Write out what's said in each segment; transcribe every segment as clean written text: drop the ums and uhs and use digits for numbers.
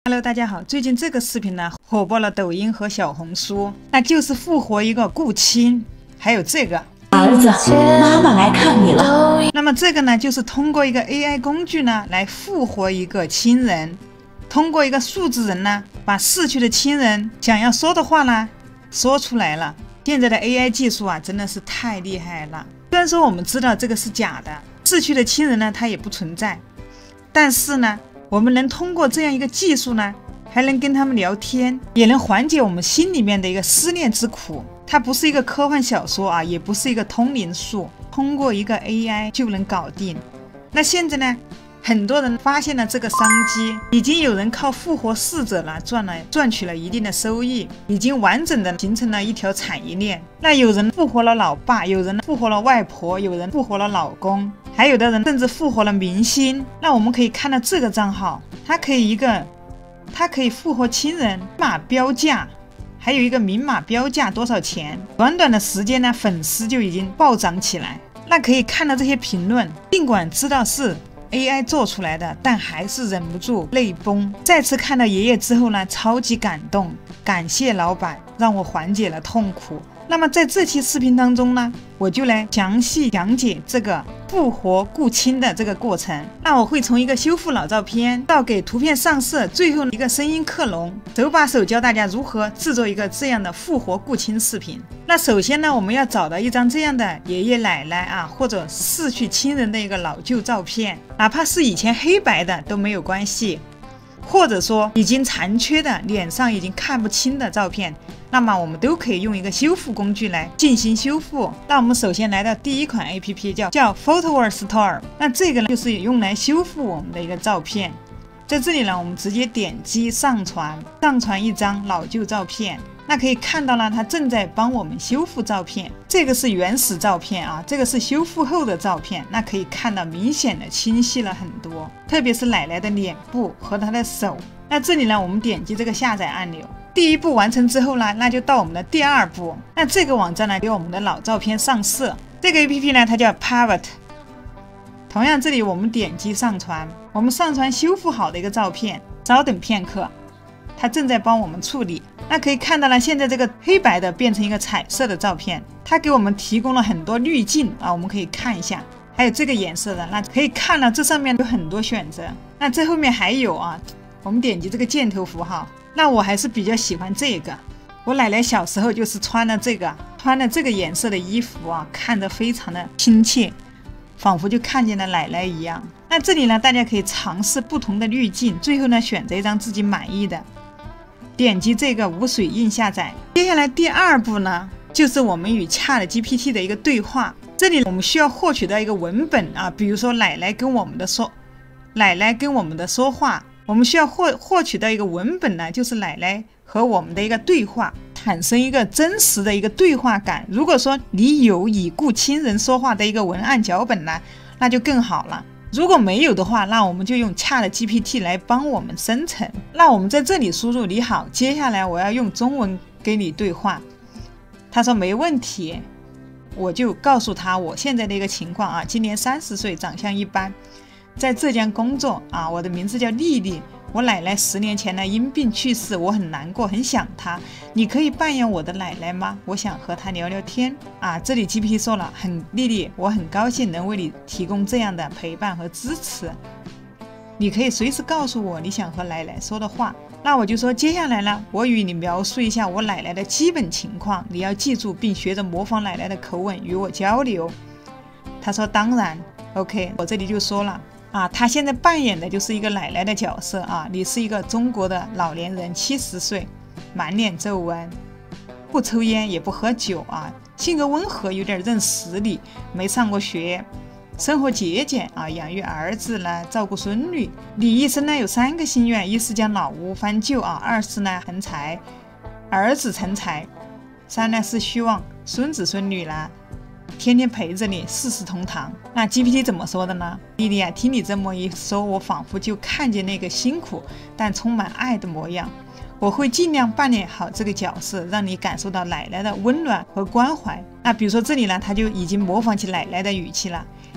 Hello， 大家好。最近这个视频呢，火爆了抖音和小红书，那就是复活一个故亲，还有这个儿子，妈妈来看你了。 那么这个呢，就是通过一个 AI 工具呢，来复活一个亲人，通过一个数字人呢，把逝去的亲人想要说的话呢，说出来了。现在的 AI 技术啊，真的是太厉害了。虽然说我们知道这个是假的，逝去的亲人呢，它也不存在，但是呢，我们能通过这样一个技术呢，还能跟他们聊天，也能缓解我们心里面的一个思念之苦。它不是一个科幻小说啊，也不是一个通灵术，通过一个 AI 就能搞定。那现在呢，很多人发现了这个商机，已经有人靠复活逝者呢赚取了一定的收益，已经完整的形成了一条产业链。那有人复活了老爸，有人复活了外婆，有人复活了老公，还有的人甚至复活了明星。那我们可以看到这个账号，它可以复活亲人，明码标价，还有一个明码标价多少钱。短短的时间呢，粉丝就已经暴涨起来。那可以看到这些评论，尽管知道是 AI 做出来的，但还是忍不住泪崩。再次看到爷爷之后呢，超级感动，感谢老板让我缓解了痛苦。那么在这期视频当中呢，我就来详细讲解这个复活故亲的这个过程。那我会从一个修复老照片到给图片上色，最后一个声音克隆，手把手教大家如何制作一个这样的复活故亲视频。那首先呢，我们要找到一张这样的爷爷奶奶啊，或者逝去亲人的一个老旧照片，哪怕是以前黑白的都没有关系，或者说已经残缺的，脸上已经看不清的照片，那么我们都可以用一个修复工具来进行修复。那我们首先来到第一款 APP 叫 Photoware Store， 那这个呢就是用来修复我们的一个照片。在这里呢，我们直接点击上传一张老旧照片。那可以看到呢，它正在帮我们修复照片。这个是原始照片啊，这个是修复后的照片。那可以看到明显的清晰了很多，特别是奶奶的脸部和她的手。那这里呢，我们点击这个下载按钮。第一步完成之后呢，那就到我们的第二步。那这个网站呢，给我们的老照片上色。这个 APP 呢，它叫 Pivot。同样，这里我们点击上传，我们上传修复好的一个照片，稍等片刻，它正在帮我们处理。那可以看到呢，现在这个黑白的变成一个彩色的照片，它给我们提供了很多滤镜啊，我们可以看一下。还有这个颜色的，那可以看到这上面有很多选择。那这后面还有啊，我们点击这个箭头符号。那我还是比较喜欢这个，我奶奶小时候就是穿了这个颜色的衣服啊，看着非常的亲切，仿佛就看见了奶奶一样。那这里呢，大家可以尝试不同的滤镜，最后呢选择一张自己满意的，点击这个无水印下载。接下来第二步呢，就是我们与 ChatGPT 的一个对话。这里我们需要获取到一个文本啊，比如说奶奶跟我们的说话。我们需要获取到一个文本呢，就是奶奶和我们的一个对话，产生一个真实的一个对话感。如果说你有已故亲人说话的一个文案脚本呢，那就更好了。如果没有的话，那我们就用 ChatGPT 来帮我们生成。那我们在这里输入你好，接下来我要用中文跟你对话。他说没问题，我就告诉他我现在的一个情况啊，今年30岁，长相一般，在浙江工作啊，我的名字叫丽丽，我奶奶10年前呢因病去世，我很难过，很想她，你可以扮演我的奶奶吗？我想和她聊聊天啊。这里 GPT 说了，丽丽，我很高兴能为你提供这样的陪伴和支持，你可以随时告诉我你想和奶奶说的话。那我就说，接下来呢，我与你描述一下我奶奶的基本情况，你要记住并学着模仿奶奶的口吻与我交流。他说当然 OK。 我这里就说了啊，他现在扮演的就是一个奶奶的角色啊。你是一个中国的老年人，70岁，满脸皱纹，不抽烟也不喝酒啊，性格温和，有点认识理，没上过学，生活节俭啊，养育儿子呢，照顾孙女。你一生呢有3个心愿，一是将老屋翻旧啊，二是呢横财，儿子成才，三呢是希望孙子孙女啦天天陪着你，四世同堂。那 GPT 怎么说的呢？丽丽啊，听你这么一说，我仿佛就看见那个辛苦但充满爱的模样。我会尽量扮演好这个角色，让你感受到奶奶的温暖和关怀。那比如说这里呢，他就已经模仿起奶奶的语气了。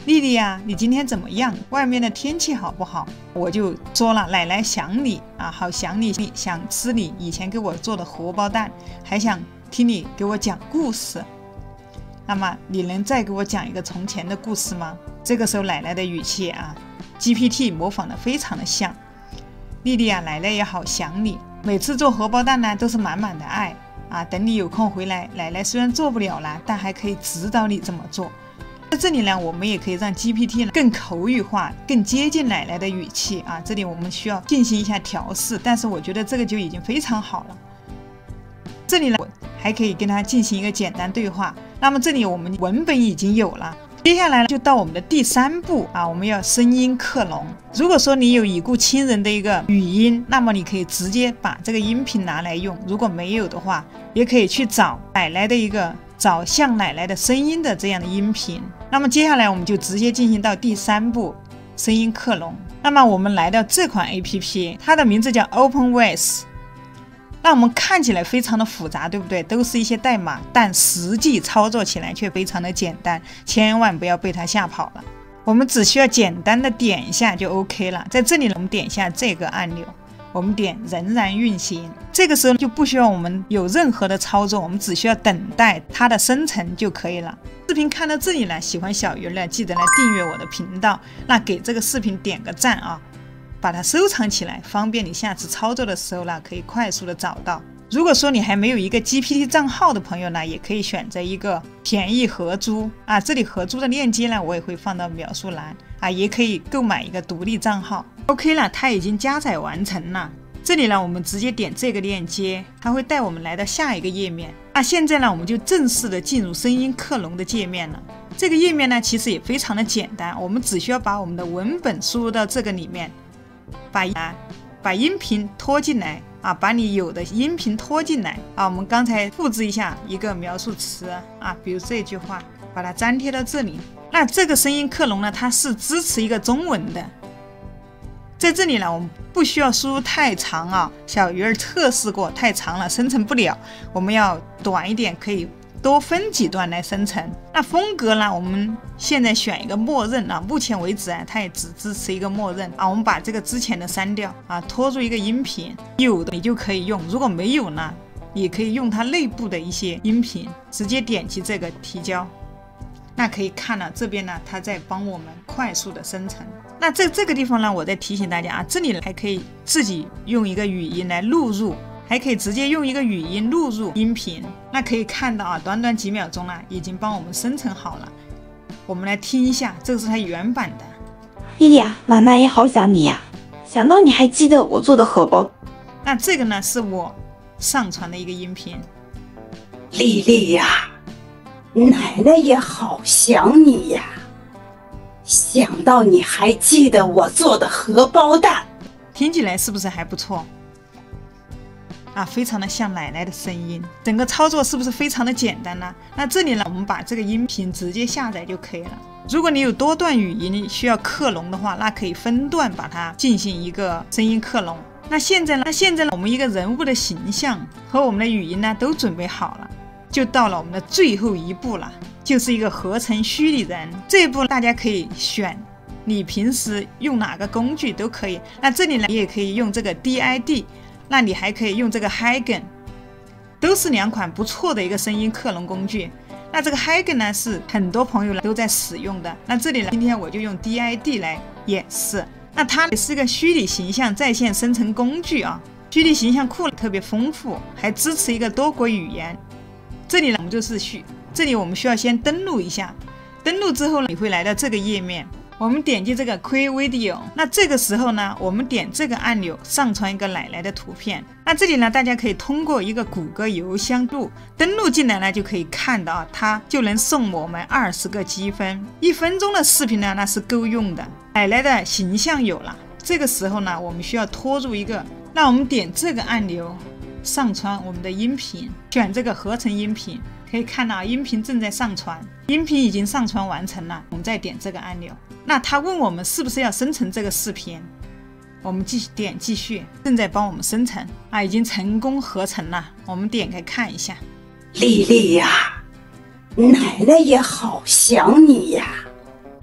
丽丽呀，你今天怎么样？外面的天气好不好？我就说了，奶奶想你啊，好想你，想吃你以前给我做的荷包蛋，还想听你给我讲故事。那么你能再给我讲一个从前的故事吗？这个时候奶奶的语气啊 ，GPT 模仿的非常的像。丽丽啊，奶奶也好想你，每次做荷包蛋呢都是满满的爱啊。等你有空回来，奶奶虽然做不了了，但还可以指导你怎么做。在这里呢，我们也可以让 GPT 更口语化，更接近奶奶的语气啊。这里我们需要进行一下调试，但是我觉得这个就已经非常好了。这里呢，我还可以跟它进行一个简单对话。那么这里我们文本已经有了，接下来就到我们的第3步啊，我们要声音克隆。如果说你有已故亲人的一个语音，那么你可以直接把这个音频拿来用；如果没有的话，也可以去找奶奶的找像奶奶的声音的这样的音频。那么接下来我们就直接进行到第3步，声音克隆。那么我们来到这款 APP， 它的名字叫 OpenVoice。那我们看起来非常的复杂，对不对？都是一些代码，但实际操作起来却非常的简单，千万不要被它吓跑了。我们只需要简单的点一下就 OK 了。在这里我们点一下这个按钮，我们点仍然运行，这个时候就不需要我们有任何的操作，我们只需要等待它的生成就可以了。视频看到这里呢，喜欢小鱼呢，记得来订阅我的频道，那给这个视频点个赞啊，把它收藏起来，方便你下次操作的时候呢，可以快速的找到。如果说你还没有一个 GPT 账号的朋友呢，也可以选择一个便宜合租啊，这里合租的链接呢，我也会放到描述栏啊，也可以购买一个独立账号。OK 了，它已经加载完成了。这里呢，我们直接点这个链接，它会带我们来到下一个页面。那现在呢，我们就正式的进入声音克隆的界面了。这个页面呢，其实也非常的简单，我们只需要把我们的文本输入到这个里面，把音频拖进来啊，把你有的音频拖进来啊。我们刚才复制一下一个描述词啊，比如这句话，把它粘贴到这里。那这个声音克隆呢，它是支持一个中文的。在这里呢，我们不需要输入太长啊，小鱼儿测试过，太长了生成不了。我们要短一点，可以多分几段来生成。那风格呢，我们现在选一个默认啊，目前为止啊，它也只支持一个默认啊。我们把这个之前的删掉啊，拖入一个音频，有的你就可以用，如果没有呢，也可以用它内部的一些音频，直接点击这个提交。那可以看了，这边呢，它在帮我们快速的生成。那这个地方呢，我再提醒大家啊，这里还可以自己用一个语音来录入，还可以直接用一个语音录入音频。那可以看到啊，短短几秒钟呢，已经帮我们生成好了。我们来听一下，这个是它原版的。 丽丽啊，妈妈也好想你呀，想到你还记得我做的荷包。 那这个呢，是我上传的一个音频。 丽丽呀，奶奶也好想你呀，想到你还记得我做的荷包蛋， 听起来是不是还不错啊？非常的像奶奶的声音，整个操作是不是非常的简单呢？那这里呢，我们把这个音频直接下载就可以了。如果你有多段语音需要克隆的话，那可以分段把它进行一个声音克隆。那现在呢，我们一个人物的形象和我们的语音呢都准备好了，就到了我们的最后一步了，就是一个合成虚拟人。这一步大家可以选你平时用哪个工具都可以。那这里呢，你也可以用这个 DID， 那你还可以用这个 Hagen， 都是2款不错的一个声音克隆工具。那这个 Hagen 呢，是很多朋友都在使用的。那这里呢，今天我就用 DID 来演示。那它也是个虚拟形象在线生成工具啊，虚拟形象库特别丰富，还支持一个多国语言。这里呢，我们就是这里我们需要先登录一下，登录之后呢，你会来到这个页面，我们点击这个 Create Video， 那这个时候呢，我们点这个按钮，上传一个奶奶的图片。那这里呢，大家可以通过一个谷歌邮箱登录进来呢，就可以看到啊，它就能送我们20个积分。1分钟的视频呢，那是够用的。奶奶的形象有了，这个时候呢，我们需要拖入一个，那我们点这个按钮，上传我们的音频，选这个合成音频。可以看到音频正在上传，音频已经上传完成了。我们再点这个按钮，那他问我们是不是要生成这个视频，我们点继续，正在帮我们生成啊，已经成功合成了。我们点开看一下。 丽丽呀，奶奶也好想你呀，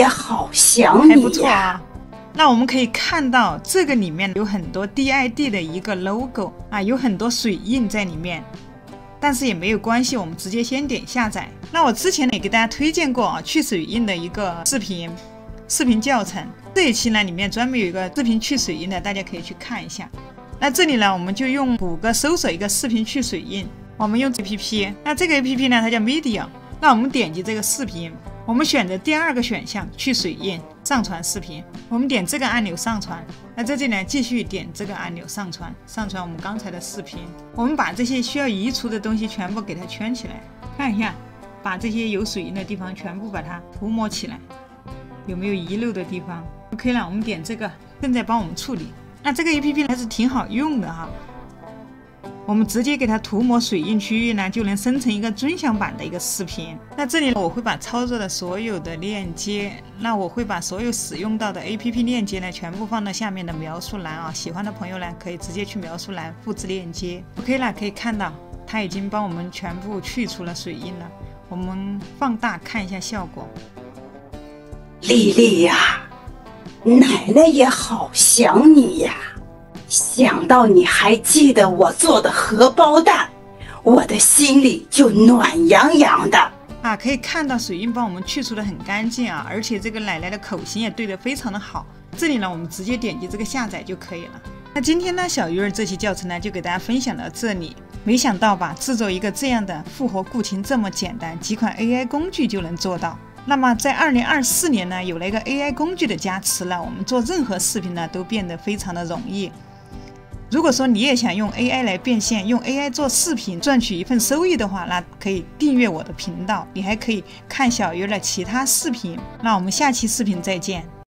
也好想还不你呀。 错啊。那我们可以看到这个里面有很多 DID 的一个 logo 啊，有很多水印在里面，但是也没有关系，我们直接先点下载。那我之前也给大家推荐过啊，去水印的一个视频教程，这一期呢里面专门有一个视频去水印的，大家可以去看一下。那这里呢，我们就用谷歌搜索一个视频去水印，我们用 APP， 那这个 APP 呢它叫 Media， 那我们点击这个视频，我们选择第二个选项去水印上传视频，我们点这个按钮上传。那在这里呢继续点这个按钮上传我们刚才的视频。我们把这些需要移除的东西全部给它圈起来，看一下，把这些有水印的地方全部把它涂抹起来，有没有遗漏的地方。 OK 了，我们点这个正在帮我们处理。那这个 APP 还是挺好用的哈，我们直接给它涂抹水印区域呢，就能生成一个尊享版的一个视频。那这里我会把操作的所有的链接，那我会把所有使用到的 APP 链接呢，全部放到下面的描述栏啊。喜欢的朋友呢，可以直接去描述栏复制链接。OK 了，可以看到它已经帮我们全部去除了水印了。我们放大看一下效果。 丽丽呀，奶奶也好想你呀。想到你还记得我做的荷包蛋，我的心里就暖洋洋的啊！可以看到水印帮我们去除的很干净啊，而且这个奶奶的口型也对得非常的好。这里呢，我们直接点击这个下载就可以了。那今天呢，小鱼儿这期教程呢，就给大家分享到这里。没想到吧，制作一个这样的复活固情这么简单，几款 AI 工具就能做到。那么在2024年呢，有了一个 AI 工具的加持呢，我们做任何视频呢，都变得非常的容易。如果说你也想用 AI 来变现，用 AI 做视频赚取一份收益的话，那可以订阅我的频道，你还可以看小鱼儿的其他视频。那我们下期视频再见。